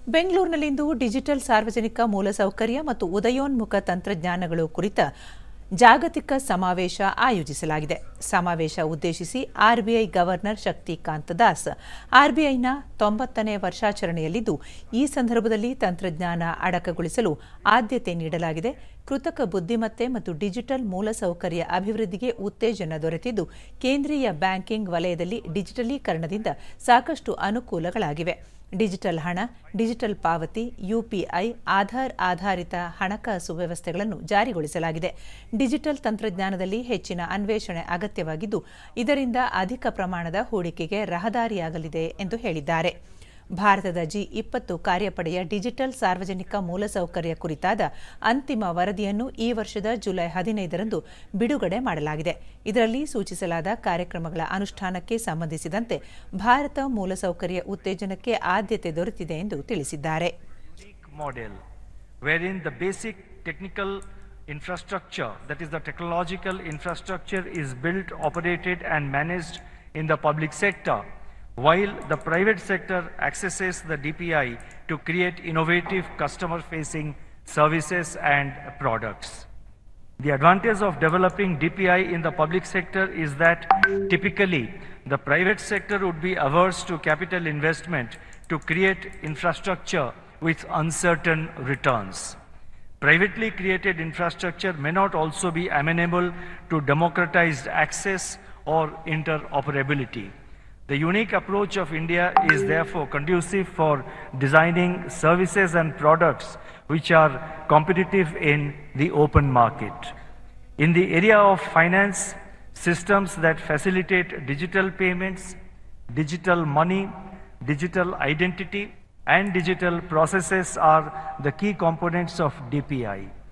ಬೆಂಗಳೂರಿನಲ್ಲಿಂದು ಡಿಜಿಟಲ್ ಸಾರ್ವಜನಿಕ ಮೂಲಸೌಕರ್ಯ ಮತ್ತು ಉದಯೋನ್ಮುಖ ತಂತ್ರಜ್ಞಾನಗಳು ಕುರಿತ ಜಾಗತಿಕ ಸಮಾವೇಶ ಆಯೋಜಿಸಲಾಗಿದೆ. ಸಮಾವೇಶ ಉದ್ದೇಶಿಸಿ ಆರ್ಬಿಐ ಗವರ್ನರ್ ಶಕ್ತಿಕಾಂತ್ ದಾಸ್ ಆರ್ಬಿಐನ 90ನೇ ವರ್ಷಾಚರಣೆಯಲ್ಲಿದ್ದು ಈ ಸಂದರ್ಭದಲ್ಲಿ ತಂತ್ರಜ್ಞಾನ ಅಡಕಗೊಳಿಸಲು ಆದ್ಯತೆ ನೀಡಲಾಗಿದೆ. ಕೃತಕ ಬುದ್ಧಿಮತ್ತೆ ಮತ್ತು ಡಿಜಿಟಲ್ ಮೂಲಸೌಕರ್ಯ ಅಭಿವೃದ್ಧಿಗೆ ಉತ್ತೇಜನ ದೊರೆತಿದ್ದು ಕೇಂದ್ರೀಯ ಬ್ಯಾಂಕಿಂಗ್ ವಲಯದಲ್ಲಿ ಡಿಜಿಟಲೀಕರಣದಿಂದ ಸಾಕಷ್ಟು ಅನುಕೂಲಗಳಾಗಿವೆ. ಡಿಜಿಟಲ್ ಹಣ, ಡಿಜಿಟಲ್ ಪಾವತಿ, ಯುಪಿಐ, ಆಧಾರ್ ಆಧಾರಿತ ಹಣಕಾಸು ವ್ಯವಸ್ಥೆಗಳನ್ನು ಜಾರಿಗೊಳಿಸಲಾಗಿದೆ. ಡಿಜಿಟಲ್ ತಂತ್ರಜ್ಞಾನದಲ್ಲಿ ಹೆಚ್ಚಿನ ಅನ್ವೇಷಣೆ ಅಗತ್ಯವಾಗಿದ್ದು ಇದರಿಂದ ಅಧಿಕ ಪ್ರಮಾಣದ ಹೂಡಿಕೆಗೆ ರಹದಾರಿಯಾಗಲಿದೆ ಎಂದು ಹೇಳಿದ್ದಾರೆ. ಭಾರತದ G20 ಕಾರ್ಯಪಡೆಯ ಡಿಜಿಟಲ್ ಸಾರ್ವಜನಿಕ ಮೂಲಸೌಕರ್ಯ ಕುರಿತಾದ ಅಂತಿಮ ವರದಿಯನ್ನು ಈ ವರ್ಷದ ಜುಲೈ 15ರಂದು ಬಿಡುಗಡೆ ಮಾಡಲಾಗಿದೆ. ಇದರಲ್ಲಿ ಸೂಚಿಸಲಾದ ಕಾರ್ಯಕ್ರಮಗಳ ಅನುಷ್ಠಾನಕ್ಕೆ ಸಂಬಂಧಿಸಿದಂತೆ ಭಾರತ ಮೂಲಸೌಕರ್ಯ ಉತ್ತೇಜನಕ್ಕೆ ಆದ್ಯತೆ ದೊರೆತಿದೆ ಎಂದು ತಿಳಿಸಿದ್ದಾರೆ. Infrastructure, that is the technological infrastructure, is built, operated and managed in the public sector, while the private sector accesses the DPI to create innovative customer-facing services and products. The advantage of developing DPI in the public sector is that typically the private sector would be averse to capital investment to create infrastructure with uncertain returns. Privately created infrastructure may not also be amenable to democratized access or interoperability. The unique approach of India is therefore conducive for designing services and products which are competitive in the open market. In the area of finance, systems that facilitate digital payments, digital money, digital identity, and digital processes are the key components of DPI.